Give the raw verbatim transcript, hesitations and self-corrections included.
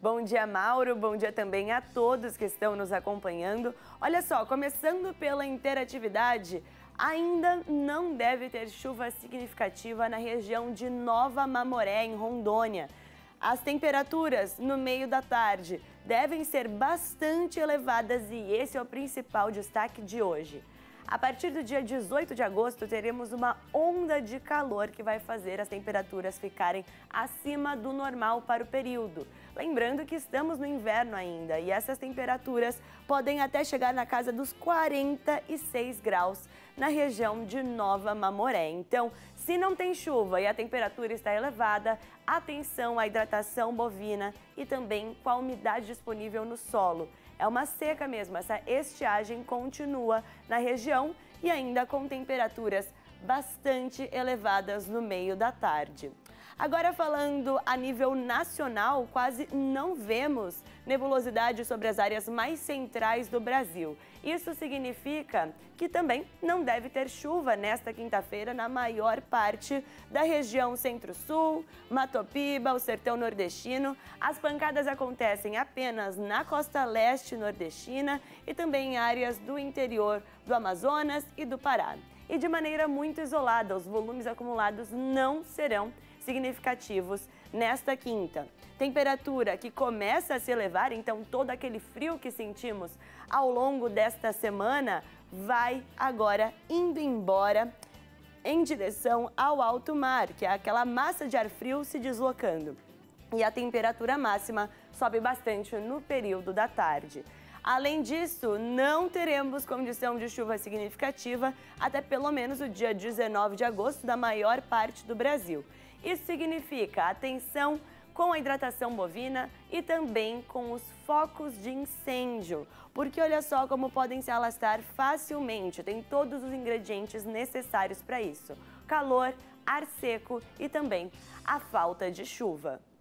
Bom dia, Mauro. Bom dia também a todos que estão nos acompanhando. Olha só, começando pela interatividade, ainda não deve ter chuva significativa na região de Nova Mamoré, em Rondônia. As temperaturas no meio da tarde devem ser bastante elevadas e esse é o principal destaque de hoje. A partir do dia dezoito de agosto, teremos uma onda de calor que vai fazer as temperaturas ficarem acima do normal para o período. Lembrando que estamos no inverno ainda e essas temperaturas podem até chegar na casa dos quarenta e seis graus na região de Nova Mamoré. Então, se não tem chuva e a temperatura está elevada, atenção à hidratação bovina e também com a umidade disponível no solo. É uma seca mesmo, essa estiagem continua na região e ainda com temperaturas bastante elevadas no meio da tarde. Agora falando a nível nacional, quase não vemos nebulosidade sobre as áreas mais centrais do Brasil. Isso significa que também não deve ter chuva nesta quinta-feira na maior parte da região Centro-Sul, Mato Piba, o Sertão Nordestino. As pancadas acontecem apenas na costa leste nordestina e também em áreas do interior do Amazonas e do Pará. E de maneira muito isolada, os volumes acumulados não serão significativos nesta quinta. Temperatura que começa a se elevar, então todo aquele frio que sentimos ao longo desta semana vai agora indo embora em direção ao alto mar, que é aquela massa de ar frio se deslocando. E a temperatura máxima sobe bastante no período da tarde. Além disso, não teremos condição de chuva significativa até pelo menos o dia dezenove de agosto da maior parte do Brasil. Isso significa atenção com a hidratação bovina e também com os focos de incêndio, porque olha só como podem se alastrar facilmente, tem todos os ingredientes necessários para isso: calor, ar seco e também a falta de chuva.